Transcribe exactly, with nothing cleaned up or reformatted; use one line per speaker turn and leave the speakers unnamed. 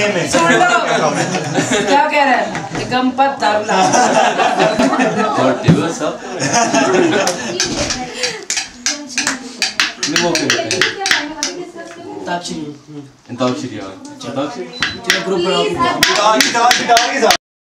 Name है।
सुन लो क्या कह रहा है निगम पद दारुला
और टेबल सब नहीं वो क्या
ताक्षी
इंतॉक्सिया इंतॉक्सिया
ग्रुप बनाओ।